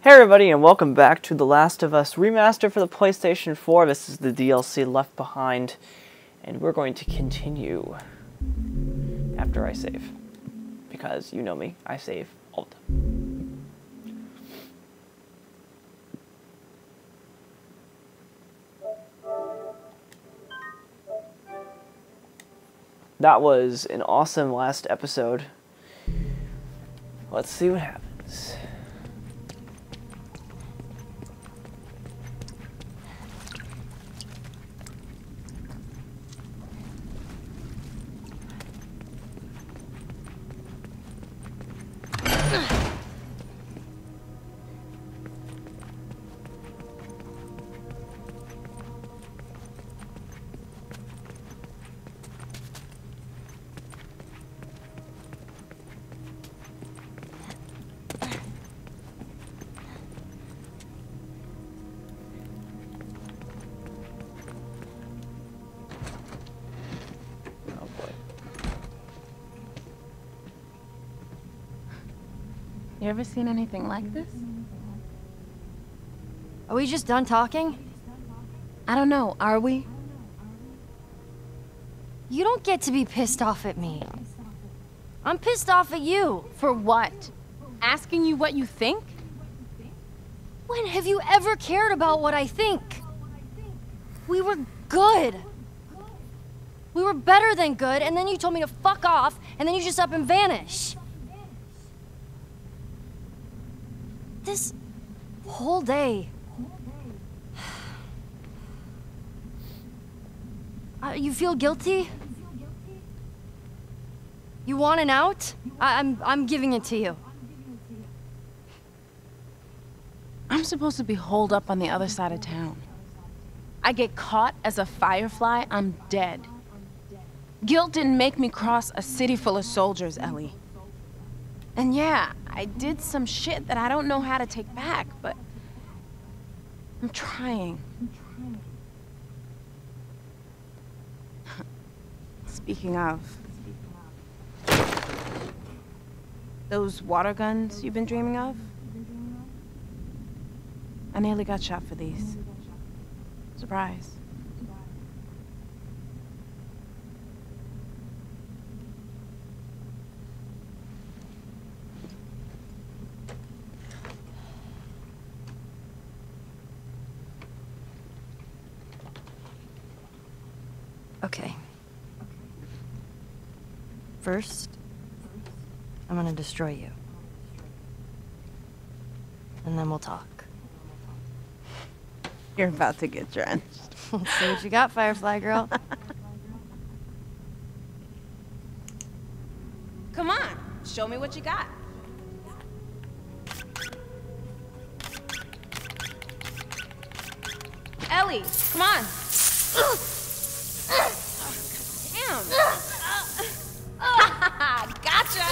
Hey everybody, and welcome back to The Last of Us Remaster for the PlayStation 4. This is the DLC Left Behind, and we're going to continue after I save. Because, you know me, I save all the time. That was an awesome last episode. Let's see what happens. You ever seen anything like this? Are we just done talking? I don't know, are we? You don't get to be pissed off at me. I'm pissed off at you. For what? Asking you what you think? When have you ever cared about what I think? We were good. We were better than good, and then you told me to fuck off, and then you just up and vanish. This whole day. You feel guilty? You want an out? I'm giving it to you. I'm supposed to be holed up on the other side of town. I get caught as a firefly, I'm dead. Guilt didn't make me cross a city full of soldiers, Ellie. And yeah, I did some shit that I don't know how to take back, but I'm trying. Speaking of, those water guns you've been dreaming of? I nearly got shot for these. Surprise. Okay. First, I'm gonna destroy you. And then we'll talk. You're about to get drenched. Let's see what you got, Firefly girl. Come on, show me what you got. Ellie, come on. Damn. Gotcha.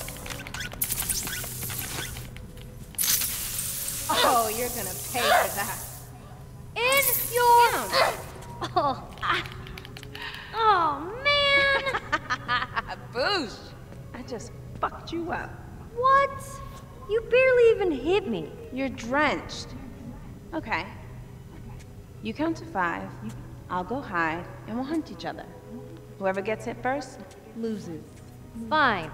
Oh, you're gonna pay for that. In your... Oh, man! Boosh. I just fucked you up. What? You barely even hit me. You're drenched. Okay. You count to 5, I'll go hide, and we'll hunt each other. Whoever gets hit first, loses. Fine.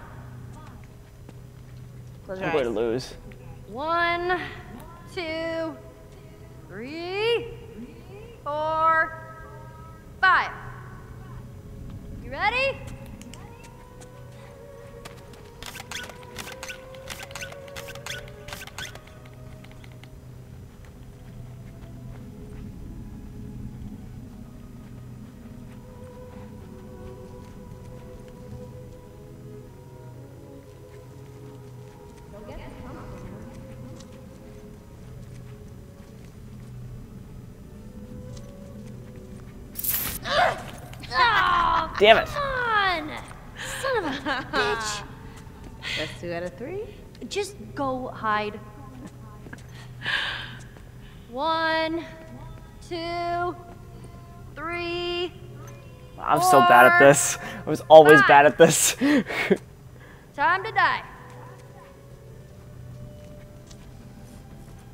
Close your I'm going to eyes. lose. 1, 2, 3, 4, 5. You ready? Damn it. Come on! Son of a bitch. That's 2 out of 3. Just go hide. 1, 2, 3. I'm so bad at this. I was always bad at this. Time to die.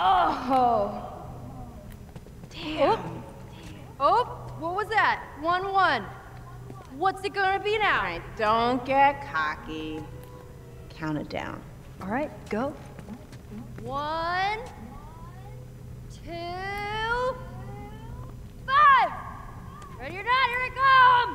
Oh. Damn. Oh, what was that? 1-1. What's it gonna be now? All right, don't get cocky. Count it down. All right, go. 1, 2, 5. Ready or not, here I come!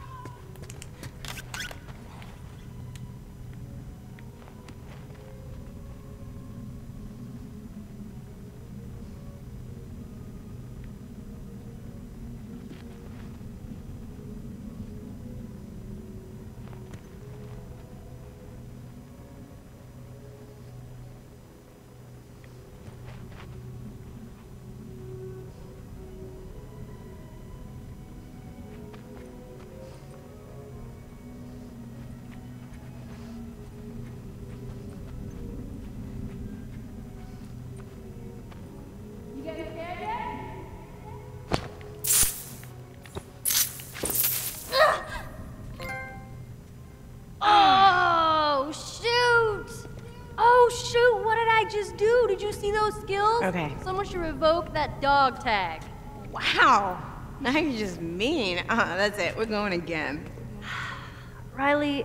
Oh, shoot! Oh, shoot, what did I just do? Did you see those skills? Okay. Someone should revoke that dog tag. Wow. Now you're just mean. That's it. We're going again. Riley,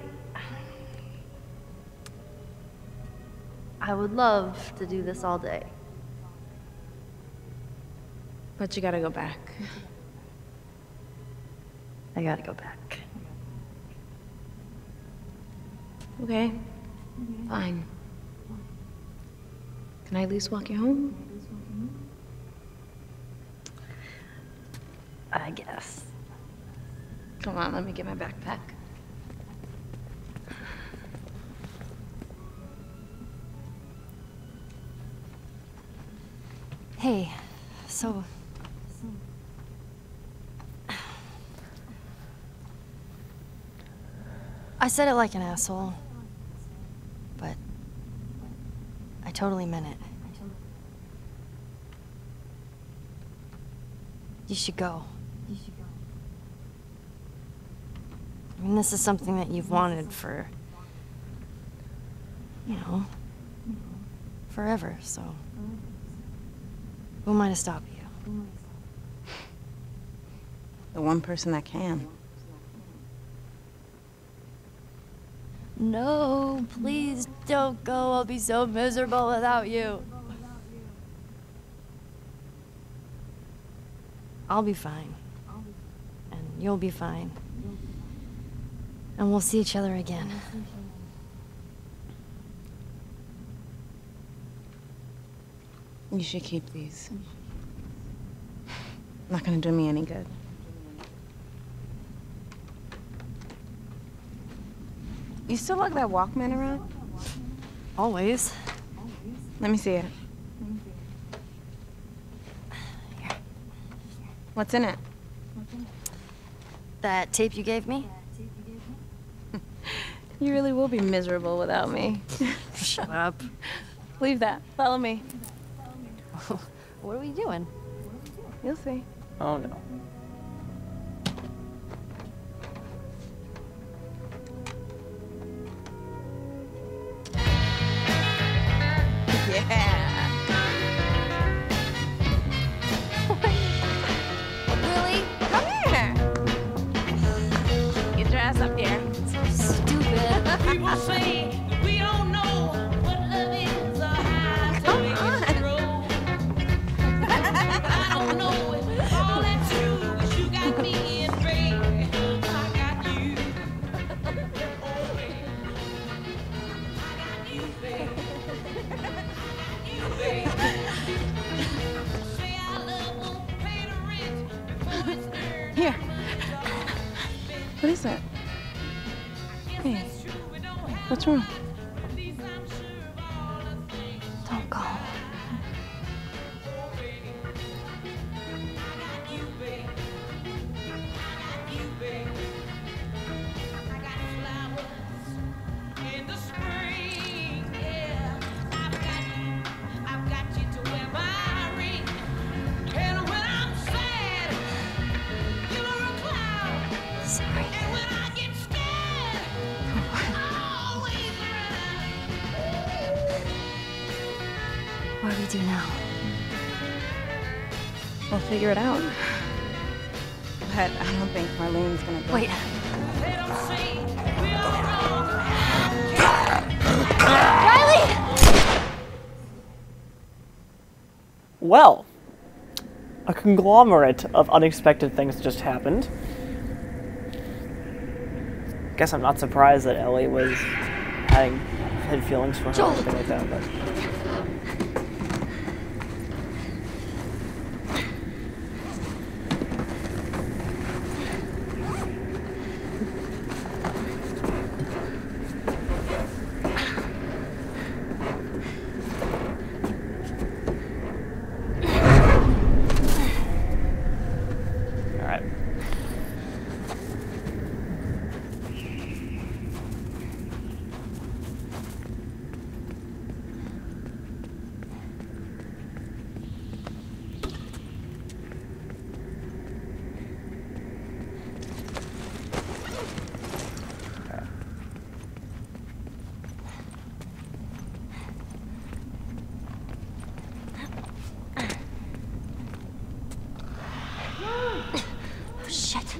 I would love to do this all day. But you gotta go back. I gotta go back. Okay. Fine. Can I at least walk you home? I guess. Come on, let me get my backpack. Hey, so... I said it like an asshole, but I totally meant it. You should go. I mean, this is something that you've wanted for, you know, forever, so who am I to stop you? The one person that can. No, please don't go. I'll be so miserable without you. I'll be fine. And you'll be fine. And we'll see each other again. You should keep these. Not gonna do me any good. You still lug that Walkman around? Always. Let me see it. Here. What's in it? That tape you gave me? You really will be miserable without me. Shut up. Leave that. Follow me. What are we doing? You'll see. Oh no. Yeah. Really? Come here. Get your ass up here. Stupid. People say that we don't know what love is or how to explode. I don't know if all that's true. What do we do now? We'll figure it out. But I don't think Marlene's gonna go. Wait. They don't see we are wrong. Riley! Well, a conglomerate of unexpected things just happened. Guess I'm not surprised that Ellie had feelings for her Joel. or anything like that, but... Alright. Oh, shit.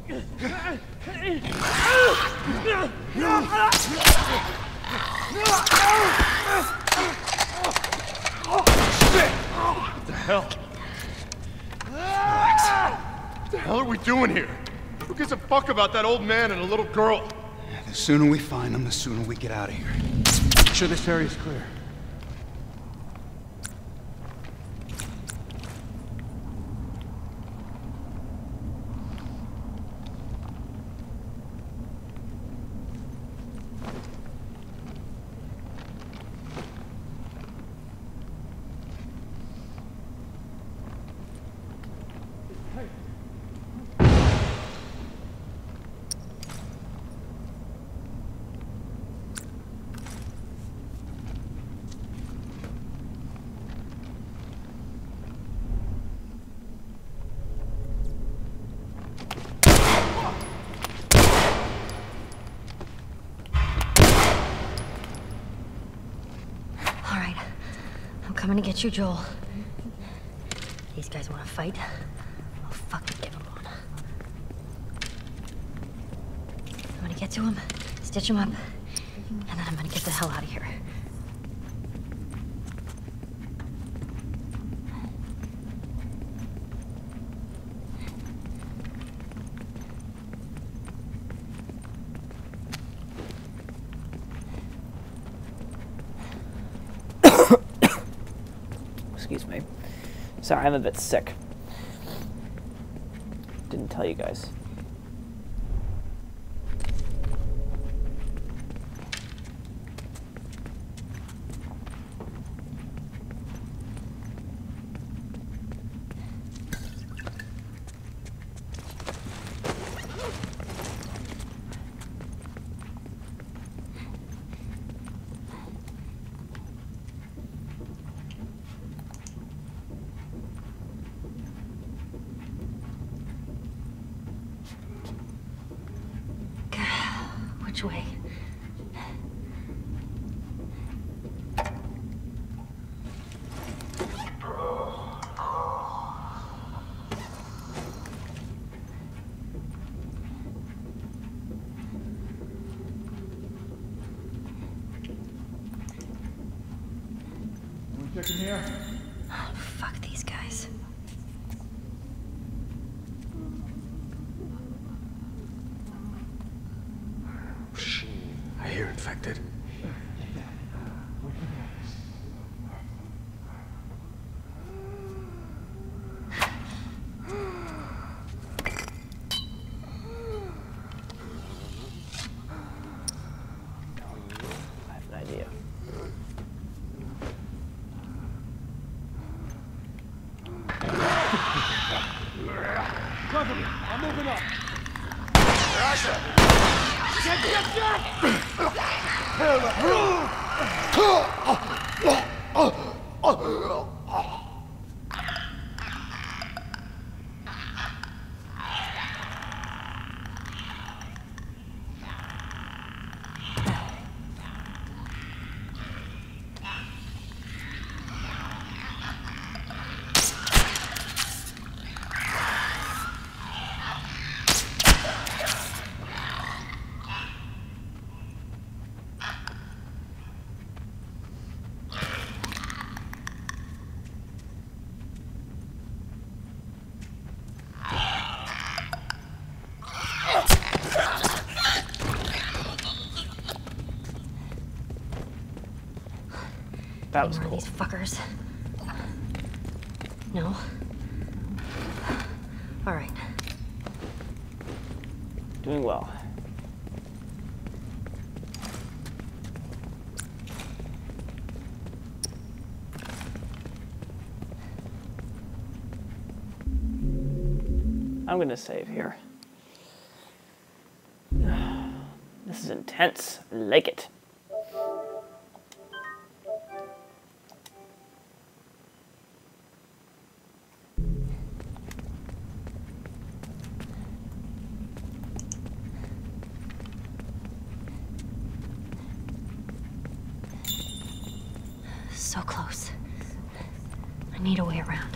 What the hell? Alex, what the hell are we doing here? Who gives a fuck about that old man and a little girl? The sooner we find them, the sooner we get out of here. Make sure this area is clear. All right. I'm coming to get you, Joel. These guys want to fight? I'll fucking give them one. I'm gonna get to him, stitch him up, and then I'm gonna get the hell out of here. Excuse me. Sorry, I'm a bit sick. Didn't tell you guys. Which way? Checking here. Oh, fuck these guys. I hear infected. I have an idea. Cover me. I'm moving up. That was One of cool. these fuckers. No. All right. Doing well. I'm gonna save here. This is intense. I like it. So close. I need a way around.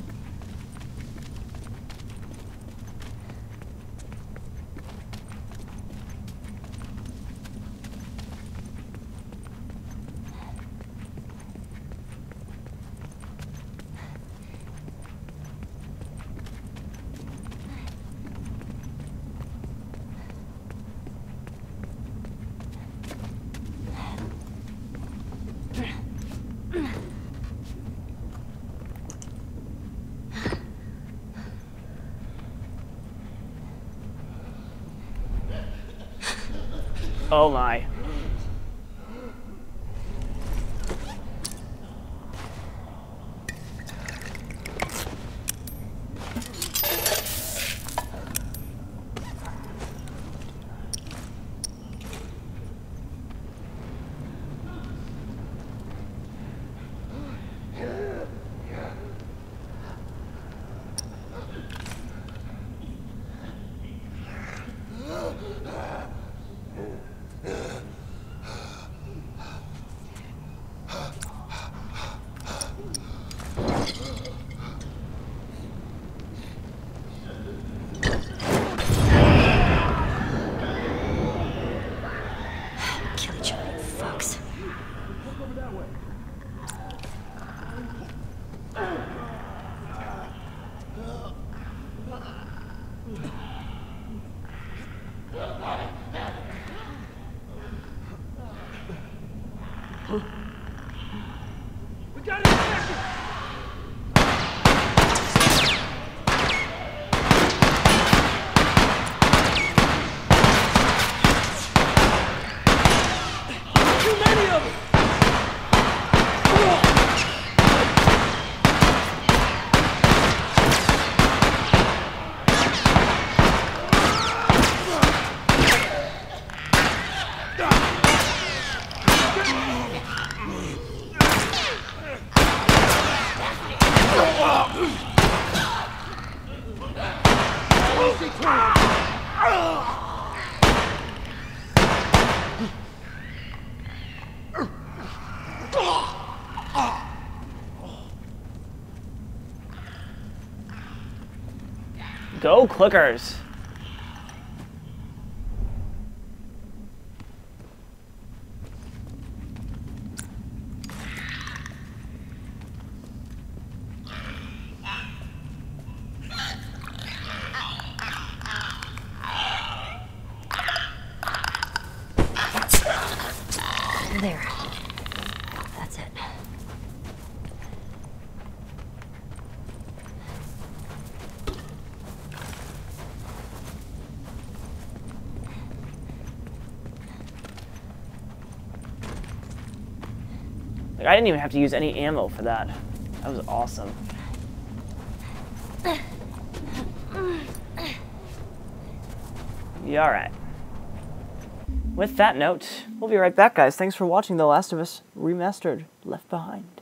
Oh my. Kill each other, you fucks. Go clickers. There. That's it. Like, I didn't even have to use any ammo for that. That was awesome. Yeah, alright. With that note, we'll be right back, guys. Thanks for watching The Last of Us Remastered Left Behind.